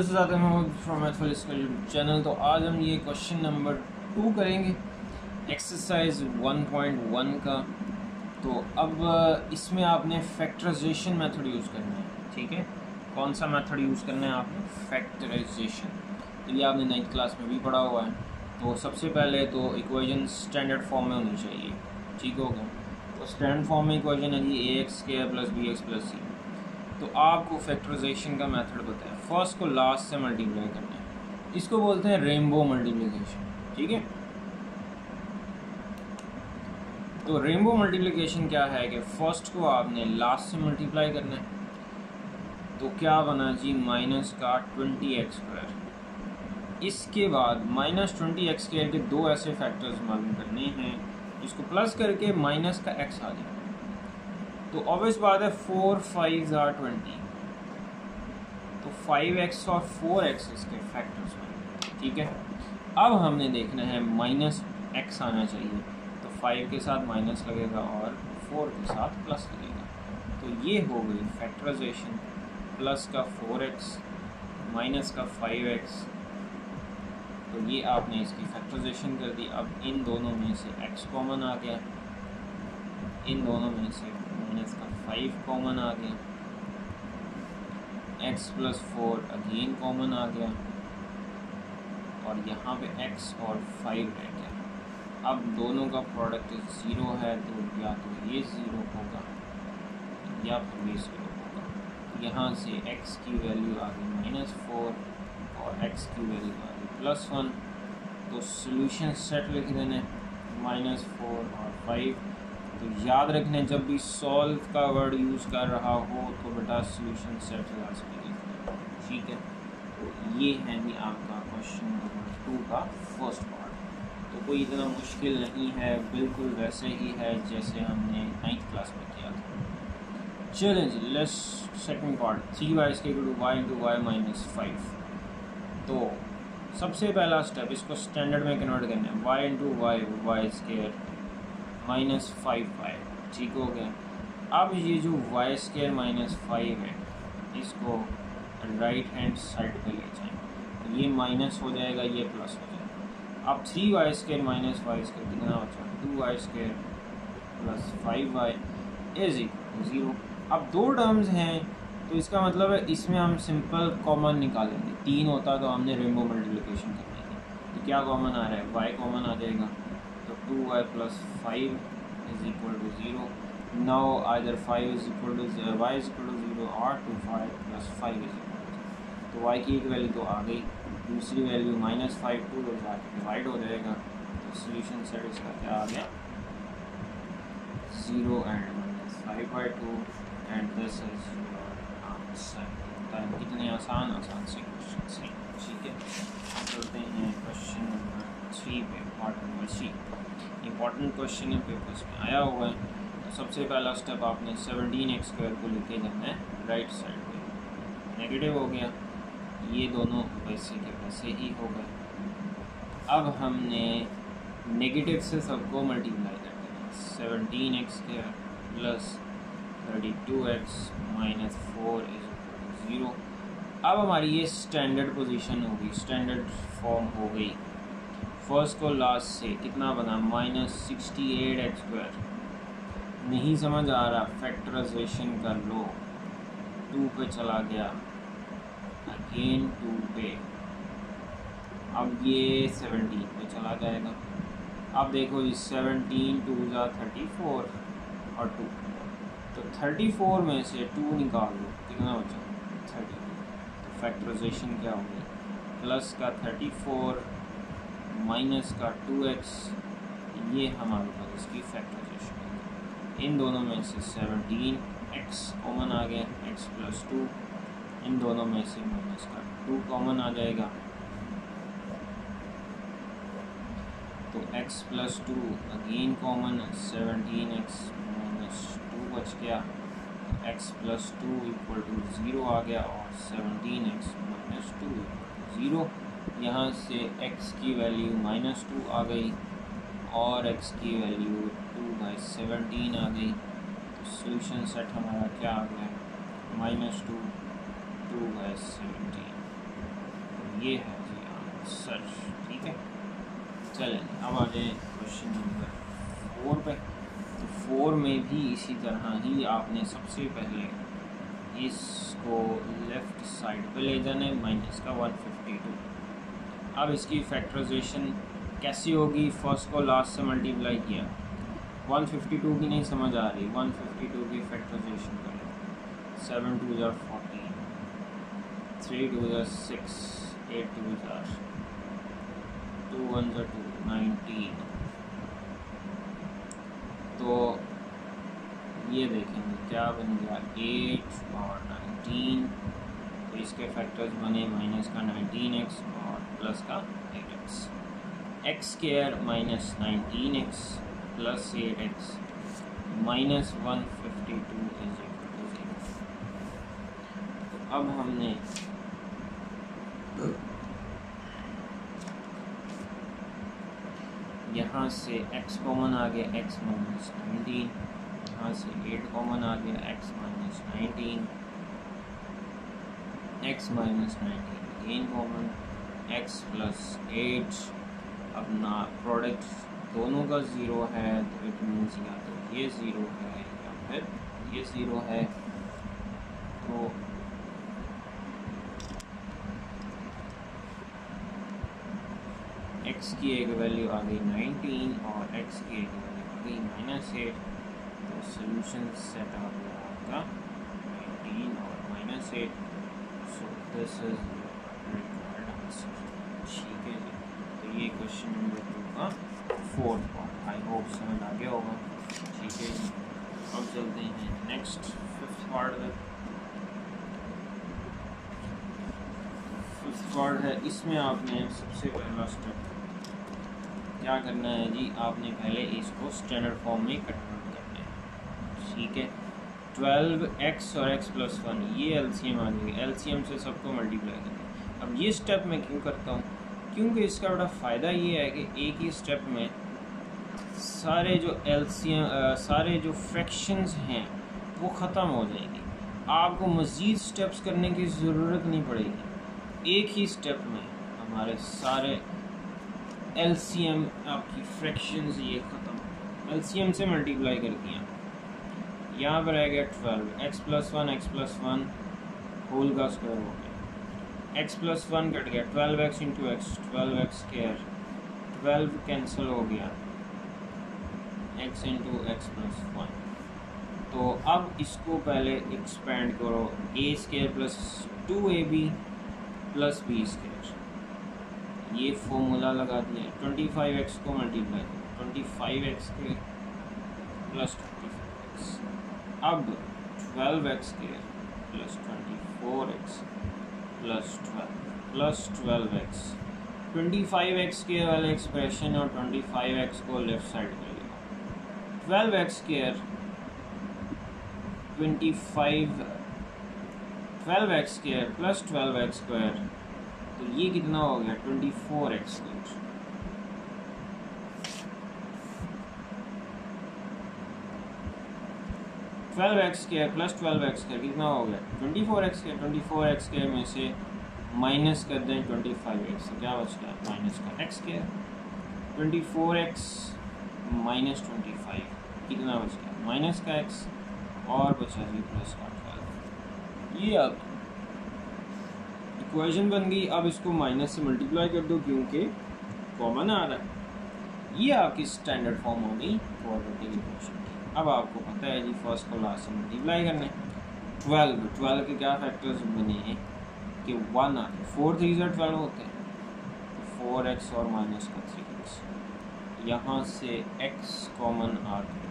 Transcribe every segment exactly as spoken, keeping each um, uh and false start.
This is Atif Mahmood from Mathful channel. तो आज हम ये क्वेश्चन नंबर टू करेंगे एक्सरसाइज वन पॉइंट वन का। तो अब इसमें आपने फैक्टराइजेशन मेथड यूज़ करना है, ठीक है। कौन सा मेथड यूज़ करना है आपने? फैक्टराइजेशन। तो ये आपने नाइन्थ क्लास में भी पढ़ा हुआ है। तो सबसे पहले तो इक्वेशन स्टैंडर्ड फॉर्म में होनी चाहिए, ठीक हो गया। तो स्टैंडर्ड फॉर्म में इक्वेशन है जी ए एक्स के plus b x plus c. तो आपको फैक्टराइजेशन का मेथड पता है, फर्स्ट को लास्ट से मल्टीप्लाई करना है। इसको बोलते हैं रेनबो मल्टीप्लिकेशन, ठीक है। तो रेनबो मल्टीप्लिकेशन क्या है कि फर्स्ट को आपने लास्ट से मल्टीप्लाई करना है। तो क्या बना जी? माइनस का ट्वेंटी एक्स स्क्वायर। इसके बाद माइनस ट्वेंटी एक्स स्क्वायर के दो ऐसे फैक्टर्स मालूम करने हैं जिसको प्लस करके माइनस का एक्स आ जाए। तो ऑब्वियस बात है फोर फाइव ज़ार ट्वेंटी, तो फाइव एक्स और फोर एक्स इसके फैक्टर्स में, ठीक है। अब हमने देखना है माइनस एक्स आना चाहिए। तो फाइव के साथ माइनस लगेगा और फोर के साथ प्लस लगेगा। तो ये हो गई फैक्टराइजेशन। प्लस का फोर एक्स माइनस का फाइव एक्स। तो ये आपने इसकी फैक्टराइजेशन कर दी। अब इन दोनों में से एक्स कॉमन आ गया, इन दोनों में से माइनस का फाइव कॉमन आ गया, x plus four again common आ गया और यहाँ पे एक्स और फाइव रह गया। अब दोनों का प्रोडक्ट ज़ीरो है, तो या तो ये ज़ीरो होगा या फिर ये ज़ीरो होगा। यहाँ से एक्स की वैल्यू आ गई माइनस फोर और एक्स की वैल्यू आ गई प्लस वन। तो सॉल्यूशन सेट लिख देने माइनस फोर और फाइव। तो याद रखने जब भी सॉल्व का वर्ड यूज़ कर रहा हो तो बेटा सॉल्यूशन सेट लास्ट में लिखना, ठीक है। तो ये है भी आपका क्वेश्चन नंबर टू का फर्स्ट पार्ट। तो कोई इतना मुश्किल नहीं है, बिल्कुल वैसे ही है जैसे हमने नाइन्थ क्लास में किया था। चलें जी, let's second part. Three y इसके equal to y into y minus five. तो सबसे पहला स्टेप, इसको स्टैंडर्ड में कन्वर्ट करना है। Y into y y square minus five y, ठीक हो गया। अब ये जो वाई स्केयर माइनस फाइव है इसको राइट हैंड साइड पे ले जाएंगे। ये माइनस हो जाएगा, ये प्लस हो जाएगा। अब three y square minus y square कितना बचा? Two y square plus five y is equal to zero. अब दो टर्म्स हैं तो इसका मतलब है इसमें हम सिंपल कॉमन निकालेंगे। तीन होता तो हमने रेनबो मल्टीप्लिकेशन करनी थी। तो क्या कॉमन आ रहा है? वाई कॉमन आ जाएगा। तो two y plus five is equal to zero. Now either five is equal to y is equal to zero और two five plus five is equal to. तो वाई की एक वैल्यू तो आ गई, दूसरी वैल्यू माइनस फाइव टू हो जाके divide हो जाएगा। तो सोल्यूशन सेट इसका क्या आ गया? Zero and minus five by two and this is your answer. कितने आसान आसान से क्वेश्चन से, ठीक है। चलते हैं क्वेश्चन नंबर थ्री पे, part number three. Important question है, पेपर्स में आया हुआ है। तो सबसे पहला स्टेप आपने सेवनटीन एक्स स्क्वायर को लेके जाना है राइट साइड पे। नेगेटिव हो गया, ये दोनों वैसे के वैसे ही हो गए। अब हमने नेगेटिव से सबको मल्टीप्लाई कर देना। Seventeen x square plus thirty two x minus four is equal to zero. अब हमारी ये स्टैंडर्ड पोजीशन होगी, स्टैंडर्ड फॉर्म हो गई। फर्स्ट को लास्ट से कितना बना? Minus sixty eight x square. नहीं समझ आ रहा, फैक्टराइजेशन कर लो। टू पे चला गया, अगेन टू पे, अब ये सेवनटीन पे चला जाएगा। अब देखो जी, सेवनटीन टू ज़ा थर्टी फोर और टू, तो थर्टी फोर में से टू निकाल लो, कितना बचा? थर्टी। तो फैक्टराइजेशन क्या होगी? प्लस का थर्टी फोर माइनस का टू एक्स, ये हमारे पास इसकी फैक्टराइजेशन है। इन दोनों में से सेवनटीन एक्स कॉमन आ गया, एक्स प्लस टू। इन दोनों में से माइनस का टू कॉमन आ जाएगा, तो x plus two again common, seventeen x minus two बच गया। x plus two equal to zero आ गया और seventeen x minus two zero. यहाँ से x की वैल्यू माइनस टू आ गई और x की वैल्यू टू बाई सेवनटीन आ गई। तो सोल्यूशन सेट हमारा क्या आ गया? Minus two two by seventeen. ये है जी आंसर। ठीक है, चलें अब आ जाए क्वेश्चन नंबर फोर पे। तो फोर में भी इसी तरह ही आपने सबसे पहले इसको लेफ़्ट साइड पे ले जाना है, माइनस का वन फिफ्टी टू। अब इसकी फैक्टराइजेशन कैसी होगी? फर्स्ट को लास्ट से मल्टीप्लाई किया, वन फिफ्टी टू की नहीं समझ आ रही, वन फिफ्टी टू की फैक्टराइजेशन कर लो। सेवन टू ज़ार फोर्टीन, थ्री टू ज़ार सिक्स, एट टू ज़ार टू, वन ज़ार टू, नाइनटीन। तो ये देखेंगे क्या बन गया, एट और नाइनटीन। तो इसके फैक्टर्स बने माइनस का नाइनटीन एक्स और प्लस का eight x. X square minus nineteen x plus eight x minus one fifty two is equal to zero. तो अब हमने यहाँ से x कॉमन आ गया, x माइनस नाइनटीन, यहाँ से एट कॉमन आ गया, x minus nineteen, x minus nineteen again common, x plus eight. अब ना प्रोडक्ट दोनों का ज़ीरो है तो इट मीन्स या तो ये ज़ीरो है या फिर ये ज़ीरो है। तो x की एक वैल्यू आ गई नाइनटीन और x की एक वैल्यू आ गई माइनस एट। तो सोल्यूशन सेट आ गया आपका नाइनटीन और minus eight. So this is required answer. ठीक है जी, तो ये क्वेश्चन नंबर टू का फोर्थ पार्ट आई होप समझ आ गया होगा। ठीक है जी, अब चलते हैं नेक्स्ट फिफ्थ पार्ट में। फिफ्थ पार्ट है, इसमें आपने सबसे पहला स्टेप क्या करना है जी, आपने पहले इसको स्टैंडर्ड फॉर्म में कन्वर्ट करना है। ठीक है, ट्वेल्व एक्स और एक्स प्लस वन ये एलसीएम आ जाएगी, एलसीएम से सबको मल्टीप्लाई करना है। अब ये स्टेप मैं क्यों करता हूँ, क्योंकि इसका बड़ा फ़ायदा ये है कि एक ही स्टेप में सारे जो एलसीएम सारे जो फ्रैक्शंस हैं वो ख़त्म हो जाएंगे। आपको मज़ीद स्टेप्स करने की ज़रूरत नहीं पड़ेगी, एक ही स्टेप में हमारे सारे एलसीएम आपकी फ्रैक्शंस ये ख़त्म, एलसीएम से मल्टीप्लाई कर दिया। यहाँ पर आ गया twelve, x plus one x plus one whole का स्क्वायर हो गया, एक्स प्लस वन कट गया, twelve x into x, twelve x square, twelve cancel हो गया, x into x plus one. तो अब इसको पहले एक्सपेंड करो, a square plus two a b plus b square, ये फॉर्मूला लगा दिया। ट्वेंटी फाइव एक्स को मल्टीप्लाई करो, ट्वेंटी फाइव एक्स के प्लस ट्वेंटी फाइव एक्स। अब ट्वेल्व एक्स के plus twenty four x plus twelve plus twelve x, twenty five x के वाले एक्सप्रेशन और ट्वेंटी फाइव एक्स को लेफ्ट साइड में लिखो। Twelve x square twenty five twelve x square plus twelve x square, तो ये कितना हो गया, twenty four x square. Twelve x square plus twelve x square कितना हो गया, twenty four x square. Twenty four x square में से माइनस कर दें ट्वेंटी फाइव एक्स, तो क्या बच गया, माइनस का x square. Twenty four x minus twenty five कितना बच गया, माइनस का एक्स, और बचा जी प्लस का ट्वेल्व। ये अब इक्वेशन बन गई। अब इसको माइनस से मल्टीप्लाई कर दो क्योंकि कॉमन आ रहा है। ये आपकी स्टैंडर्ड फॉर्म हो गई क्वाड्रेटिक इक्वेशन की। अब आपको पता है जी फर्स्ट को लास्ट से मल्टीप्लाई करना है। ट्वेल्व ट्वेल्व के क्या फैक्टर्स बने हैं कि वन आ फोर थ्री ज़र ट्वेल्व होते हैं, फोर एक्स और माइनस का थ्री एक्स, यहाँ से एक्स कॉमन आ गया,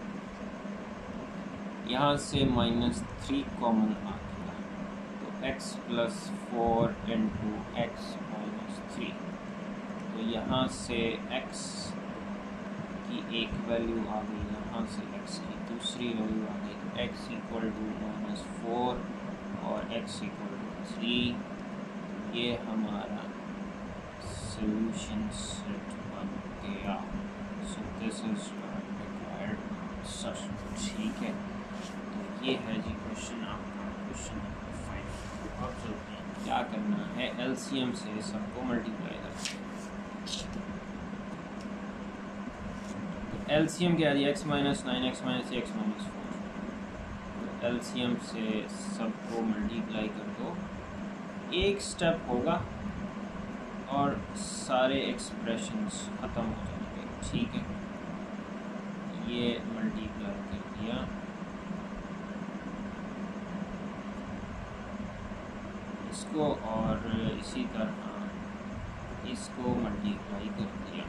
यहाँ से माइनस थ्री कॉमन आ गया, तो x plus four into x minus three. तो यहाँ से एक्स की एक वैल्यू आ गई, यहाँ से एक्स की दूसरी वैल्यू आ गई, तो x equal to minus four और एक्स इक्वल टू थ्री। ये हमारा सॉल्यूशन सेट बन गया। So this is required answer. ठीक है, तो ये है जी क्वेश्चन आपका, क्वेश्चन नंबर फाइव। अब चलते हैं क्या करना है, एलसीएम से सबको मल्टीप्लाई करना है। तो एलसीएम क्या है, x minus nine x minus x minus four. LCM से सबको मल्टीप्लाई कर दो, एक स्टेप होगा और सारे एक्सप्रेशंस ख़त्म हो जाएंगे। ठीक है, ये मल्टीप्लाई कर दिया, इसको और इसी तरह इसको मल्टीप्लाई कर दिया।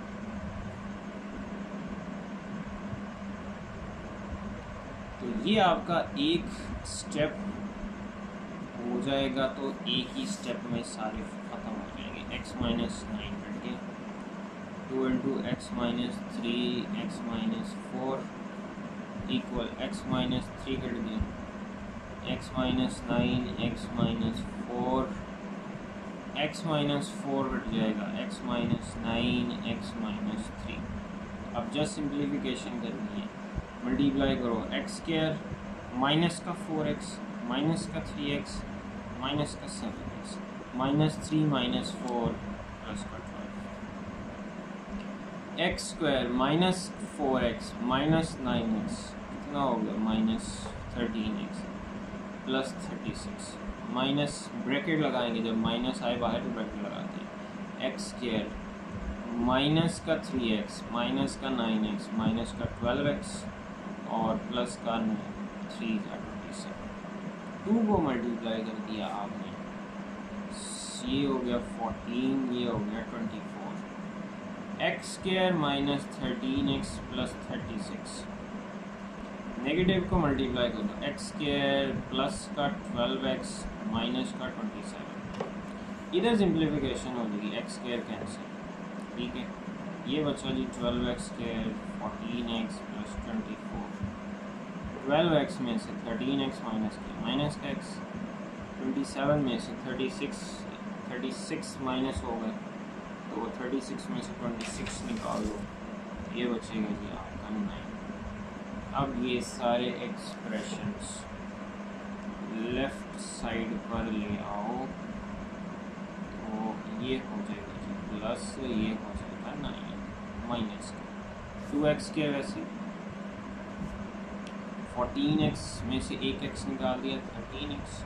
तो ये आपका एक स्टेप हो जाएगा, तो एक ही स्टेप में सारे ख़त्म हो जाएंगे। एक्स माइनस नाइन कट गया, two into x minus three x minus four equal x minus three cut गया, x minus nine x minus four, x minus four cut जाएगा, x minus nine x minus three. अब just simplification करनी है, multiply करो, x square minus का four x minus का three x minus का seven x minus three minus four plus का twelve, x square minus four x minus nine x कितना हो गया, minus thirteen x plus thirty six, minus bracket लगाएंगे, जब minus आए बाहर तो ब्रैकेट लगाते हैं, एक्स स्क्वायर माइनस का थ्री एक्स माइनस का नाइन एक्स माइनस का ट्वेल्व एक्स और प्लस का थ्री का ट्वेंटी सेवन। टू को मल्टीप्लाई कर दिया आपने, ये हो गया फोर्टीन, ये हो गया twenty four, x square minus thirteen x plus thirty six, negative को मल्टीप्लाई कर दो, एक्स स्क्वायर प्लस का ट्वेल्व एक्स माइनस का ट्वेंटी सेवन, इधर सिंप्लीफिकेशन हो जाएगी, एक्स स्क्वायर कैंसिल। ठीक है, ये बचा जी twelve x square fourteen x plus twenty four, twelve x में से थर्टीन एक्स माइनस किया माइनस का एक्स, ट्वेंटी सेवन में से thirty six thirty six minus हो गए, तो थर्टी सिक्स में से ट्वेंटी सिक्स निकाल दो, ये बचेगा जी आपका नाइन। अब ये सारे एक्सप्रेशंस लेफ़्ट साइड पर ले आओ, तो ये हो जाएगा जी प्लस, ये हो जाएगा नाइन माइनस का टू एक्स के, वैसे फोर्टीन एक्स में से एक एक्स निकाल दिया थर्टीन एक्स,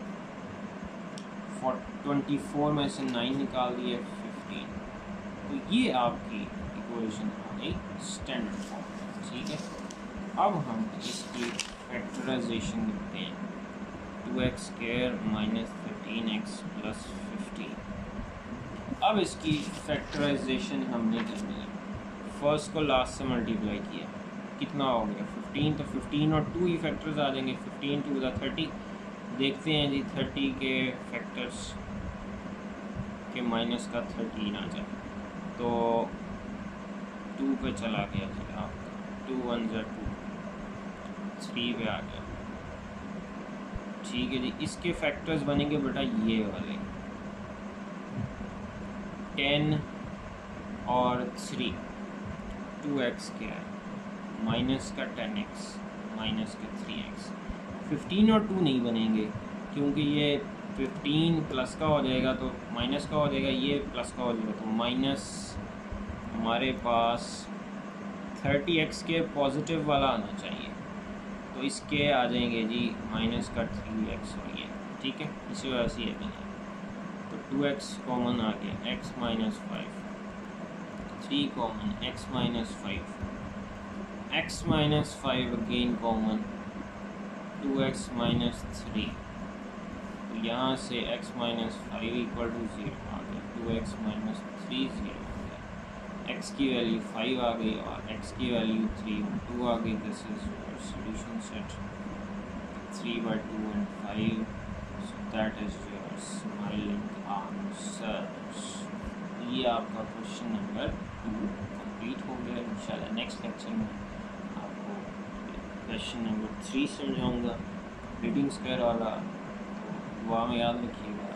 ट्वेंटी फोर में से नाइन निकाल दिया फिफ्टीन। तो ये आपकी इक्वेशन आ गई स्टैंडर्ड फॉर्म। ठीक है, अब हम इसकी फैक्टराइजेशन करते हैं, two x square minus thirteen x plus fifteen. अब इसकी फैक्टराइजेशन हमने करनी है, फर्स्ट को लास्ट से मल्टीप्लाई किया, कितना हो गया फिफ्टीन, तो फिफ्टीन और टू ही फैक्टर्स आ जाएंगे, फिफ्टीन टू ज़ा थर्टी। देखते हैं जी थर्टी के फैक्टर्स के माइनस का थर्टीन आ जाए, तो टू पे चला गया जी आपका, टू वन ज़ा टू, थ्री पे आ गया। ठीक है जी, इसके फैक्टर्स बनेंगे बेटा ये वाले, टेन और थ्री, टू एक्स क्या है माइनस का टेन एक्स माइनस का थ्री एक्स। फिफ्टीन और टू नहीं बनेंगे क्योंकि ये फिफ्टीन प्लस का हो जाएगा तो माइनस का हो जाएगा, ये प्लस का हो जाएगा, तो माइनस हमारे पास थर्टी एक्स के पॉजिटिव वाला आना चाहिए, तो इसके आ जाएंगे जी माइनस का थ्री एक्स और ये। ठीक है, इसी वजह से ये बने, तो टू एक्स कॉमन आ गया, x minus five, three common, x minus five, x minus five again common, two x minus three, तो यहाँ से x minus five equal to zero आ गया, two x minus three zero आ गया, x की वैल्यू फाइव आ गई और एक्स की वैल्यू थ्री टू आ गई। This is your solution set, three by two and five, so that is your smiling answer. ये आपका क्वेश्चन नंबर टू कंप्लीट हो गया। इंशाल्लाह नेक्स्ट लेक्चर में आपको क्वेश्चन नंबर थ्री समझाऊंगा, रीडिंग स्क्वायर वाला, तो दुआ में याद रखिएगा।